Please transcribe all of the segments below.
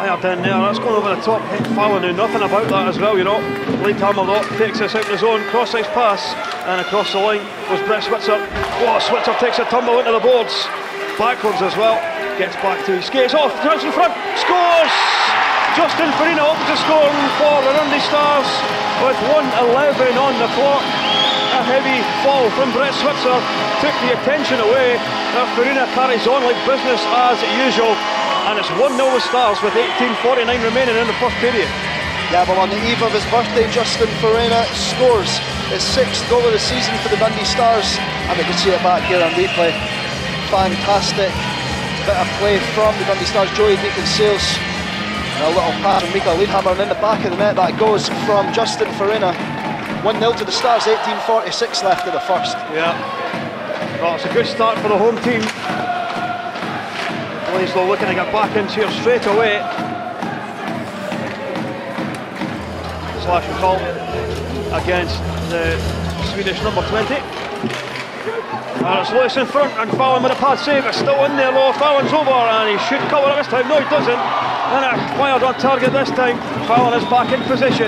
Fired in there, that's going over the top. Fallon knew nothing about that as well, you know. Lee Tamerlot takes this out in his own cross-ice pass, and across the line goes Brett Switzer. Oh, Switzer takes a tumble into the boards, backwards as well. Gets back to his skates off, turns in front, scores! Justin Farina opens the score for the Dundee Stars with 1:11 on the clock. A heavy fall from Brett Switzer took the attention away. Now Farina carries on like business as usual, and it's 1-0 with Stars with 18:49 remaining in the first period. Yeah, well, on the eve of his birthday, Justin Farina scores his 6th goal of the season for the Dundee Stars, and we can see it back here on replay. Fantastic bit of play from the Dundee Stars. Joey Deacon-Sales, a little pass from Mikael Liedhammer, and in the back of the net that goes from Justin Farina. 1-0 to the Stars, 18:46 left of the first. Yeah, well, it's a good start for the home team. Blaisdell looking to get back into here straight away. Slash and call against the Swedish number 20. And it's Lewis in front, and Fallon with a pad save. It's still in there though. Fallon's over, and he should cover it this time. No, he doesn't. And it fired on target this time. Fallon is back in position.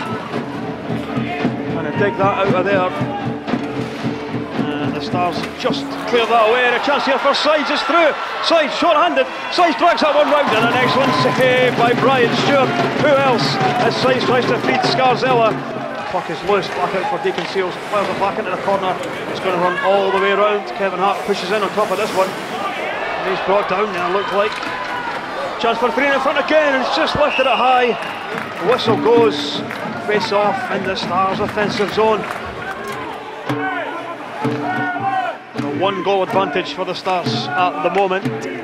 And to dig that out of there. And the Stars just clear that away. And a chance here for Sides is through. Sides short-handed. Sides drags that one round, and an excellent save by Brian Stewart. Who else? As Sides tries to feed Scarzella. Puck is loose, back out for Deacon-Sales, fires it back into the corner. It's going to run all the way around. Kevin Hart pushes in on top of this one. And he's brought down there, looked like. Chance for Farina in front again, and it's just lifted it high. The whistle goes, face off in the Stars' offensive zone. A 1-goal advantage for the Stars at the moment.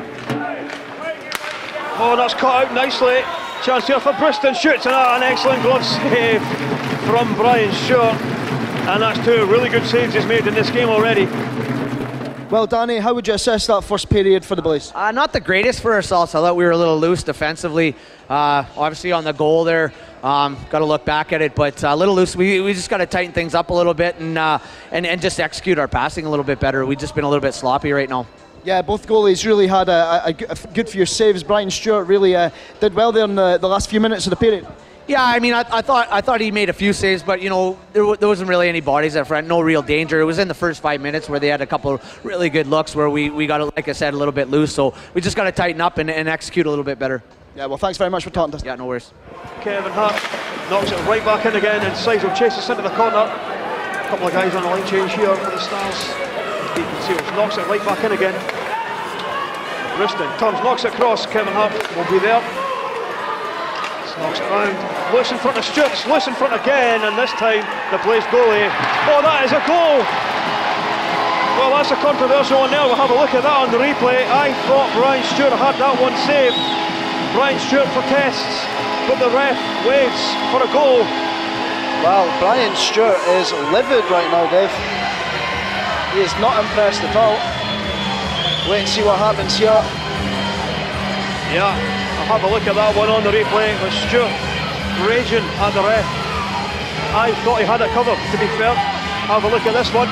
Oh, that's cut out nicely. Chance here for Briston, shoots, and an excellent glove save from Brian Stewart, and that's 2 really good saves he's made in this game already. Well, Danny, how would you assess that first period for the Blaze? Not the greatest for ourselves. I thought we were a little loose defensively. Obviously on the goal there, got to look back at it, but a little loose. We just got to tighten things up a little bit and just execute our passing a little bit better. We've just been a little bit sloppy right now. Yeah, both goalies really had a good few saves. Brian Stewart really did well there in the last few minutes of the period. Yeah, I mean, I thought he made a few saves, but you know, there wasn't really any bodies at front, no real danger. It was in the first 5 minutes where they had a couple of really good looks where we got, like I said, a little bit loose. So we just got to tighten up and execute a little bit better. Yeah, well, thanks very much for talking to us. Yeah, no worries. Kevin Hart knocks it right back in again, and Sides will chase us into the corner. A couple of guys on the line change here for the Stars. Deacon-Sales knocks it right back in again. Briston turns, knocks it across. Kevin Hart will be there. Knocks it round. Loose in front of Stewart, loose in front again, and this time the Blaze goalie. Oh, that is a goal! Well, that's a controversial one there. We'll have a look at that on the replay. I thought Brian Stewart had that one saved. Brian Stewart protests, but the ref waits for a goal. Well, Brian Stewart is livid right now, Dave. He is not impressed at all. Wait and see what happens here. Yeah, I'll have a look at that one on the replay with Stewart raging at the ref. I thought he had it covered, to be fair. Have a look at this one.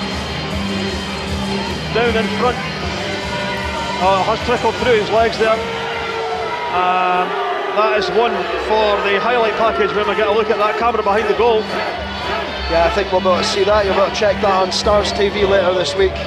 Down in front. Oh, it has trickled through his legs there. That is one for the highlight package when we get a look at that camera behind the goal. Yeah, I think we'll be able to see that. You'll be able to check that on Stars TV later this week.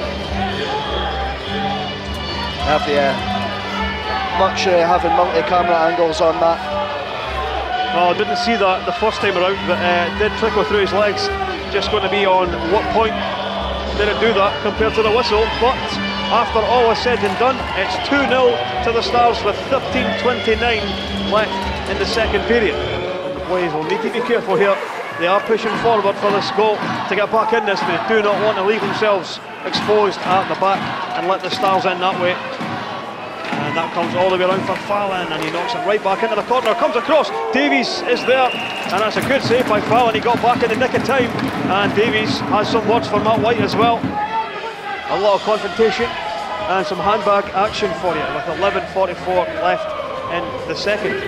Have the luxury of having multi-camera angles on that. Well, I didn't see that the first time around, but it did trickle through his legs. Just going to be on what point did it do that compared to the whistle. But after all is said and done, it's 2-0 to the Stars with 13:29 left in the second period. And the Blaze will need to be careful here. They are pushing forward for this goal to get back in this. They do not want to leave themselves exposed at the back and let the Stars in that way. And that comes all the way around for Fallon, and he knocks it right back into the corner, comes across, Davies is there, and that's a good save by Fallon. He got back in the nick of time, and Davies has some words for Matt White as well. A lot of confrontation and some handbag action for you with 11:44 left in the second.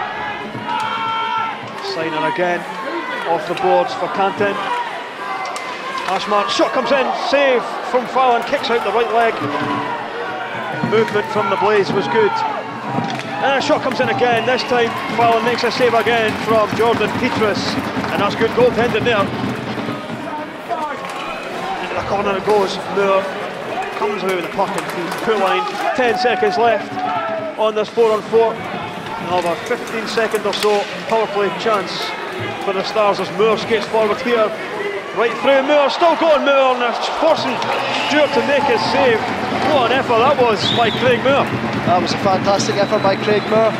Signing again off the boards for Canton. Ashmark, shot comes in, save from Fallon, kicks out the right leg. Movement from the Blaze was good. And a shot comes in again. This time Fallon makes a save again from Jordan Petrus, and that's good goaltending there. Into the corner it goes. Moore comes away with the puck and feeds pool line. 10 seconds left on this 4-on-4. Another 15 second or so power play chance for the Stars as Moore skates forward here. Right through Moore, still going Moore, and forcing Stewart to make his save. What an effort that was by Craig Moore. That was a fantastic effort by Craig Moore.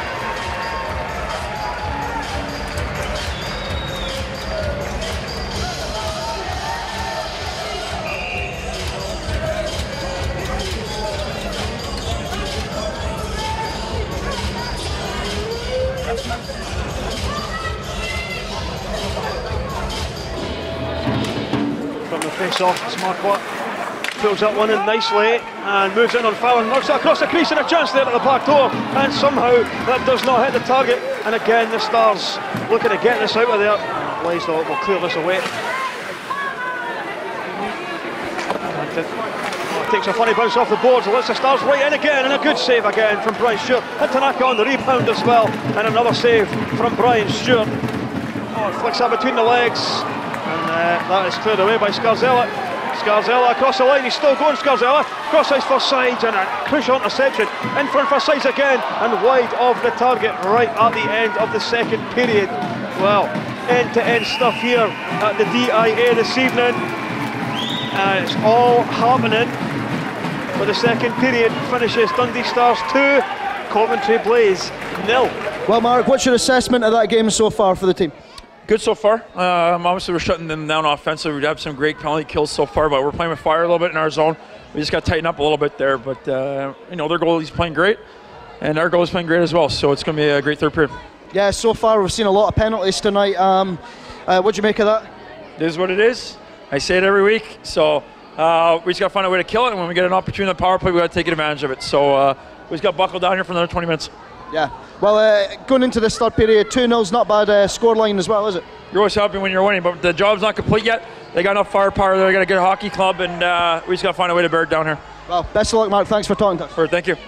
From the face-off, Smart pulls that one in nicely and moves in on Fallon, knocks it across the crease, and a chance there at the back door, and somehow that does not hit the target. And again the Stars looking to get this out of there. Blaisdell will clear this away. And takes a funny bounce off the boards and lets the Stars right in again, and a good save again from Brian Stewart. And Tanaka on the rebound as well, and another save from Brian Stewart. Flicks that between the legs, and that is cleared away by Scarzella. Scarzella across the line, he's still going. Scarzella cross ice for sides, and a crucial interception in front for sides again, and wide of the target right at the end of the second period. Well, end-to-end stuff here at the DIA this evening, and it's all happening. For the second period finishes Dundee Stars 2, Coventry Blaze 0. Well, Mark, what's your assessment of that game so far for the team? Good so far. Obviously, we're shutting them down offensively. We have some great penalty kills so far, but we're playing with fire a little bit in our zone. We just got to tighten up a little bit there. But, you know, their goalie's playing great, and our goalie's playing great as well. So it's going to be a great third period. Yeah, so far we've seen a lot of penalties tonight. What do you make of that? It is what it is. I say it every week. So we just got to find a way to kill it. And when we get an opportunity on the power play, we got to take advantage of it. So we just got to buckle down here for another 20 minutes. Yeah. Well, going into this third period, 2-0's not bad scoreline as well, is it? You're always happy when you're winning, but the job's not complete yet. They got enough firepower there. They got a good hockey club, and we just got to find a way to bear it down here. Well, best of luck, Mark. Thanks for talking to us. Thank you.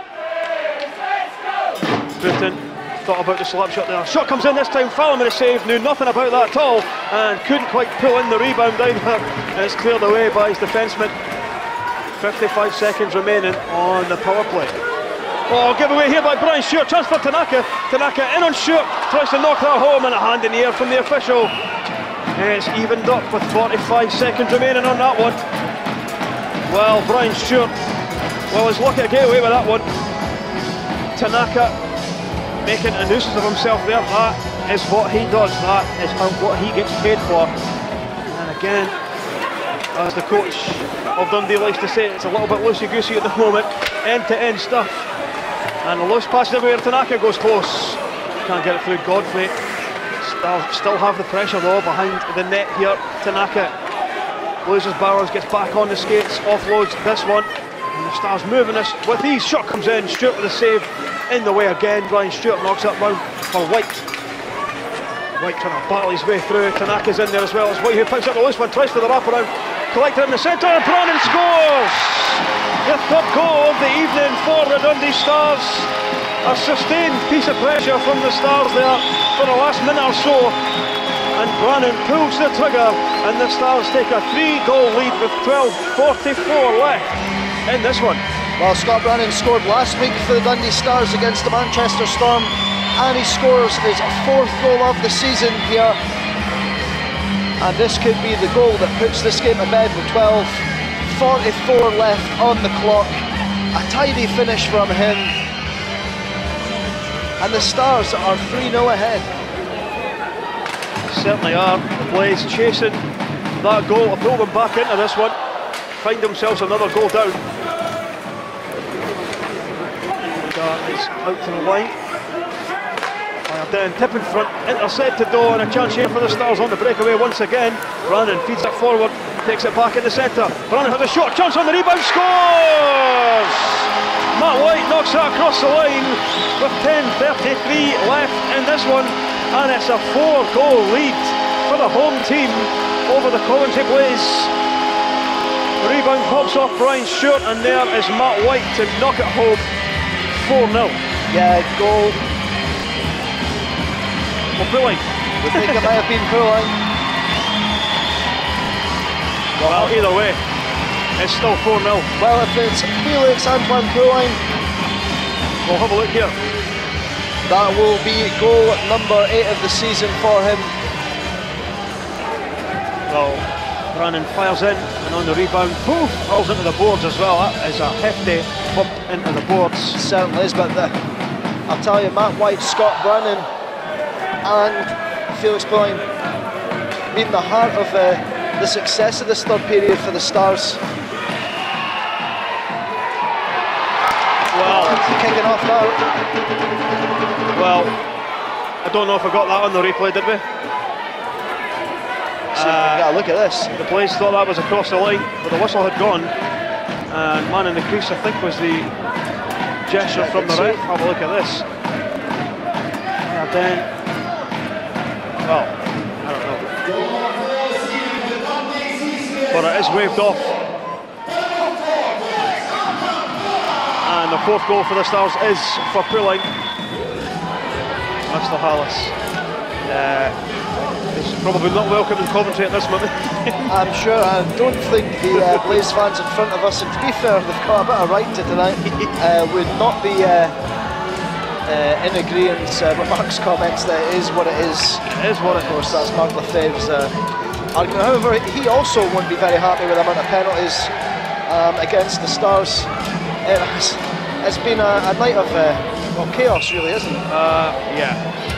Booten thought about the slap shot there. Shot comes in this time. Fallon with a save. Knew nothing about that at all, and couldn't quite pull in the rebound either. And it's cleared away by his defenseman. 55 seconds remaining on the power play. Oh, giveaway here by Brian Stewart. Chance for Tanaka. Tanaka in on Stewart. Tries to knock that home, and a hand in the air from the official. And it's evened up with 45 seconds remaining on that one. Well, Brian Stewart, well, he's lucky to get away with that one. Tanaka making a nuisance of himself there. That is what he does. That is what he gets paid for. And again, as the coach of Dundee likes to say, it's a little bit loosey-goosey at the moment. End-to-end stuff. And the loose passes everywhere. Tanaka goes close. Can't get it through Godfrey. Still have the pressure though behind the net here. Tanaka loses balance, gets back on the skates, offloads this one. And the Stars moving this with ease. Shot comes in. Stewart with a save in the way again. Brian Stewart knocks that round for White. White trying to battle his way through. Tanaka's in there as well. It's White who picks up the loose one, tries for the wraparound. Collected in the centre, and Brannan scores! The third goal of the evening for the Dundee Stars. A sustained piece of pressure from the Stars there for the last minute or so. And Brannan pulls the trigger, and the Stars take a 3-goal lead with 12:44 left in this one. Well, Scott Brannan scored last week for the Dundee Stars against the Manchester Storm, and he scores his 4th goal of the season here. And this could be the goal that puts this game to bed with 12:44 left on the clock. A tidy finish from him. And the Stars are 3-0 ahead. Certainly are. The Blaze chasing that goal to pull them back into this one. Find themselves another goal down. That is out to the line. Down, tip in front, intercepted though, and a chance here for the Stars on the breakaway once again. Brannan feeds it forward, takes it back in the centre. Brannan has a shot, chance on the rebound, scores! Matt White knocks that across the line with 10:33 left in this one, and it's a 4-goal lead for the home team over the Coventry Blaze. The rebound pops off Brian Stewart, and there is Matt White to knock it home 4-0. Yeah, goal. Well, Pulling. We think it might have been Pulling. Well, either way, it's still 4-0. Well, if it's Felix Antoine Pulling, We'll have a look here. that will be goal number 8 of the season for him. Well, Brannan fires in, and on the rebound, poof, falls into the boards as well. That is a hefty bump into the boards. Certainly is, but I'll tell you, Matt White, Scott Brannan and Felix Pulling been the heart of the success of this third period for the Stars. Well, Kicking off now. well, I don't know if I got that on the replay, did we? See if we can get a look at this. The Blaze thought that was across the line, but the whistle had gone. And man in the crease, I think, was the gesture from the ref. Have a look at this. And then, well, I don't know. But it is waved off. And the fourth goal for the Stars is for Pulling. Mr. Hallis. He's probably not welcome in Coventry at this moment. I'm sure. I don't think the Blaze fans in front of us, and to be fair, they've got a bit of right to tonight, would not be in agreement with Mark's comments that it is what it is. It is what it is. Of course, that's Mark Lefebvre's argument. However, he also wouldn't be very happy with the amount of penalties against the Stars. It's been a night of well, chaos, really, isn't it? Yeah.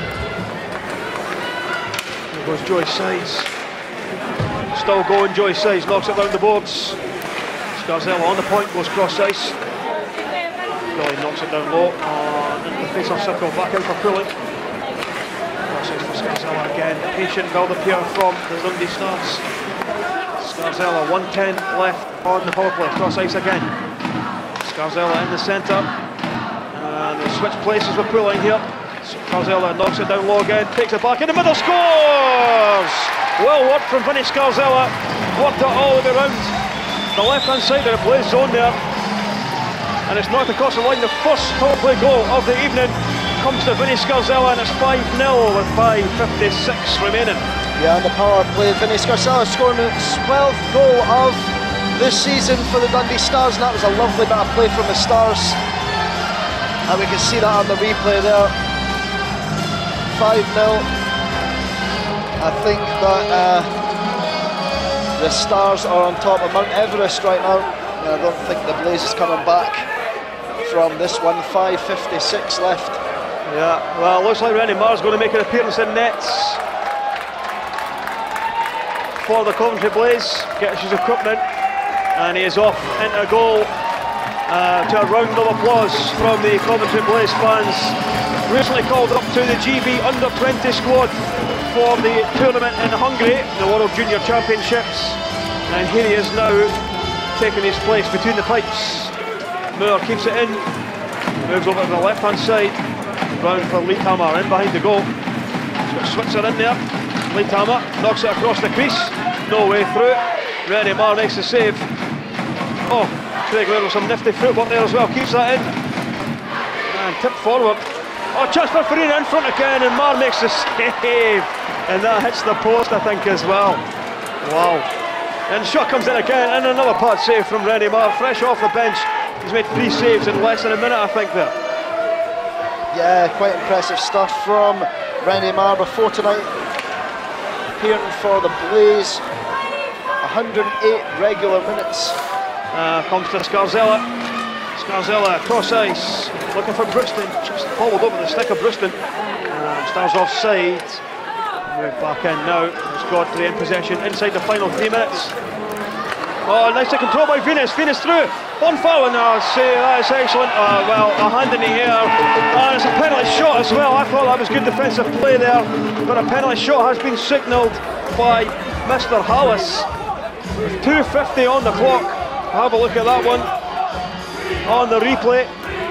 There goes Joey Sides. Still going, Joey Sides knocks it down the boards. Scarzella on the point, goes cross ice. Billy knocks it down low. Into the face-off circle, back out for Pulling. Cross ice for Scarzella again. Patient build up here from the Dundee Stars. Scarzella, 1:10 left on the power play. Cross ice again. Scarzella in the centre. And they switch places with Pulling here. Scarzella knocks it down low again, takes it back in the middle, scores! Well worked from Vinny Scarzella, worked it all the way around the left hand side of the Blaze zone there. And it's knocked across the line. The first power play goal of the evening comes to Vinny Scarzella, and it's 5-0 with 5:56 remaining. Yeah, on the power play, Vinny Scarzella scoring his 12th goal of this season for the Dundee Stars, and that was a lovely bit of play from the Stars. And we can see that on the replay there. 5-0. I think that the Stars are on top of Mount Everest right now. I don't think the Blaze is coming back from this one. 5:56 left. Yeah, well, it looks like Rennie Marr's going to make an appearance in nets for the Coventry Blaze. Gets his equipment, and he is off into goal. To a round of applause from the Coventry Blaze fans. Recently called up to the GB Under-20 squad for the tournament in Hungary, the World Junior Championships, and here he is now taking his place between the pipes. Moore keeps it in, moves over to the left hand side, round for Leithammer in behind the goal. He's got Switzer in there. Leithammer knocks it across the crease, no way through it. Rennie Marr makes the save. Oh, Craig Ware with some nifty footwork there as well, keeps that in and tipped forward. Oh, chance for Farina in front again, and Marr makes the save, and that hits the post, I think, as well. Wow. And shot comes in again, and another part save from Rennie Marr, fresh off the bench. He's made 3 saves in less than a minute, I think, there. Yeah, quite impressive stuff from Rennie Marr before tonight. Appearing for the Blaze, 108 regular minutes. Comes to Scarzella. Scarzella across ice, looking for Brookston, just followed over the stick of Brookston. Stars offside. Move back in now. It's Godfrey in possession inside the final 3 minutes. Oh, nice control by Venus. Venus through. On foul, and I'll say that's excellent. Well, a hand in the air. And it's a penalty shot as well. I thought that was good defensive play there, but a penalty shot has been signalled by Mr. Hallis. 2:50 on the clock. Have a look at that one on the replay.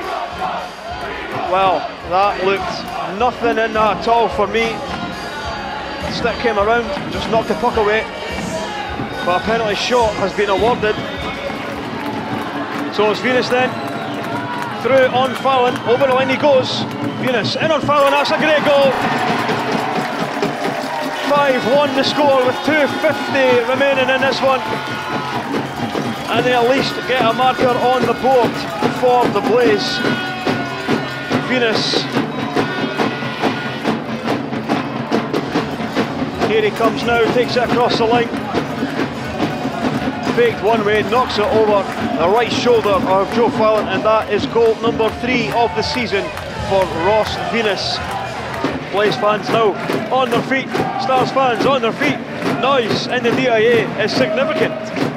Well, that looked nothing in that at all for me. The stick came around, just knocked the puck away, but a penalty shot has been awarded. So it's Venus then. through on Fallon, over the line he goes. Venus in on Fallon, that's a great goal. 5-1 the score with 2:50 remaining in this one. And they at least get a marker on the board for the Blaze. Venus. Here he comes now, takes it across the line. Faked one way, knocks it over the right shoulder of Joe Fallon, and that is goal number 3 of the season for Ross Venus. Blaze fans now on their feet, Stars fans on their feet. Noise in the DIA is significant.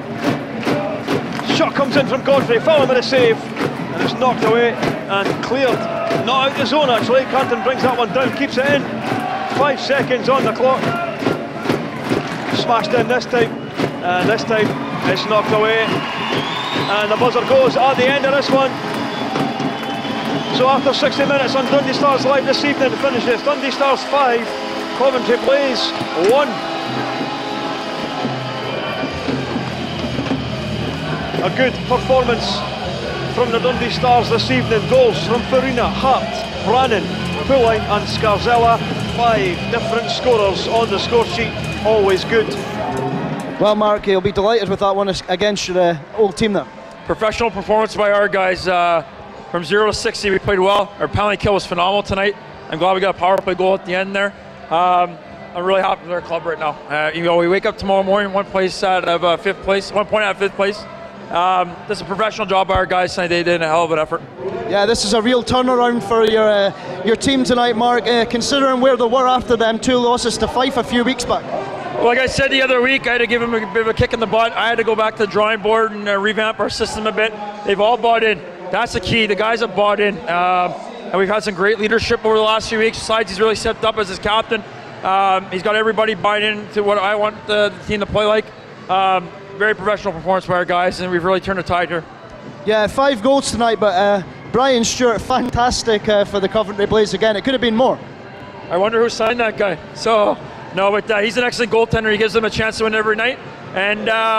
Shot comes in from Godfrey, Fallon with a save, and it's knocked away and cleared. Not out the zone actually, Canton brings that one down, keeps it in. 5 seconds on the clock. Smashed in this time, and this time it's knocked away. And the buzzer goes at the end of this one. So after 60 minutes on Dundee Stars Live this evening, it finishes Dundee Stars 5, Coventry Blaze 1. A good performance from the Dundee Stars this evening. Goals from Farina, Hart, Brannan, Pulling and Scarzella. 5 different scorers on the score sheet, always good. Well, Mark, you'll be delighted with that one against your old team there. Professional performance by our guys. From 0 to 60, we played well. Our penalty kill was phenomenal tonight. I'm glad we got a power play goal at the end there. I'm really happy with our club right now. We wake up tomorrow morning 1 place out of 5th place, 1 point out of 5th place. This is a professional job by our guys tonight. They did a hell of an effort. Yeah, this is a real turnaround for your team tonight, Mark, considering where they were after them 2 losses to Fife a few weeks back. Well, like I said the other week, I had to give them a bit of a kick in the butt. I had to go back to the drawing board and revamp our system a bit. They've all bought in. That's the key. The guys have bought in. And we've had some great leadership over the last few weeks. Besides, he's really stepped up as his captain. He's got everybody buying into what I want the team to play like. Very professional performance by our guys, and we've really turned the tide here. Yeah, 5 goals tonight, but Brian Stewart, fantastic for the Coventry Blaze again. It could have been more. I wonder who signed that guy. So, no, but he's an excellent goaltender. He gives them a chance to win every night. And,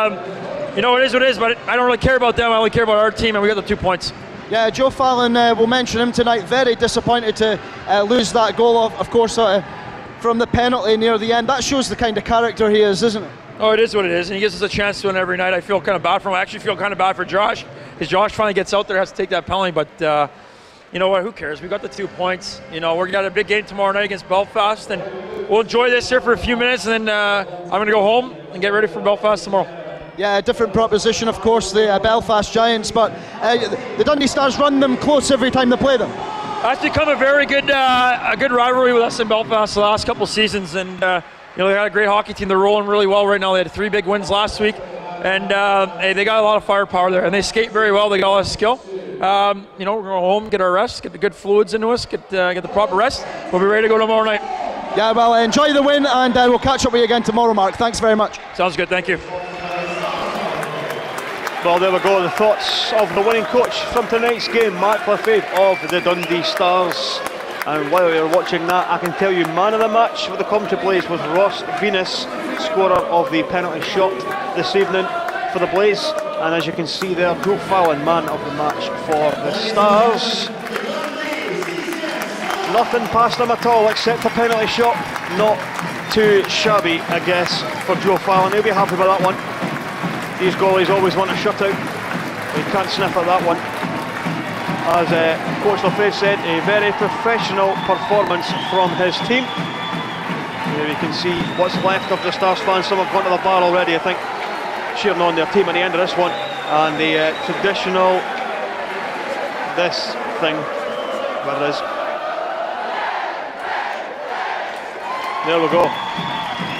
you know, it is what it is, but I don't really care about them. I only care about our team, and we got the 2 points. Yeah, Joe Fallon, we'll mention him tonight. Very disappointed to lose that goal, of course, from the penalty near the end. That shows the kind of character he is, isn't it? Oh, it is what it is, and he gives us a chance to win every night. I feel kind of bad for him. I actually feel kind of bad for Josh, because Josh finally gets out there, has to take that penalty, but you know what, who cares? We got the 2 points. You know, we're got a big game tomorrow night against Belfast, and we'll enjoy this here for a few minutes, and then I'm going to go home and get ready for Belfast tomorrow. Yeah, a different proposition, of course, the Belfast Giants, but the Dundee Stars run them close every time they play them. That's become a very good rivalry with us in Belfast the last couple seasons, and you know, they got a great hockey team. They're rolling really well right now. They had 3 big wins last week, and they got a lot of firepower there, and they skate very well. They got a lot of skill. You know, we're going home, get our rest, get the good fluids into us, get the proper rest. We'll be ready to go tomorrow night. Yeah, well, enjoy the win, and we'll catch up with you again tomorrow, Mark. Thanks very much. Sounds good, thank you. Well, there we go, the thoughts of the winning coach from tonight's game, Mark Lafayette of the Dundee Stars. And while you're watching that, I can tell you man of the match for the Coventry Blaze was Ross Venus, scorer of the penalty shot this evening for the Blaze. And as you can see there, Joe Fallon, man of the match for the Stars. Nothing past him at all except a penalty shot. Not too shabby, I guess, for Joe Fallon. He'll be happy with that one. These goalies always want a shutout. He can't sniff at that one. As Coach Lafayette said, a very professional performance from his team. Here you can see what's left of the Stars fans. Some have gone to the bar already, I think, cheering on their team at the end of this one. And the traditional, this thing, where it is. There we go.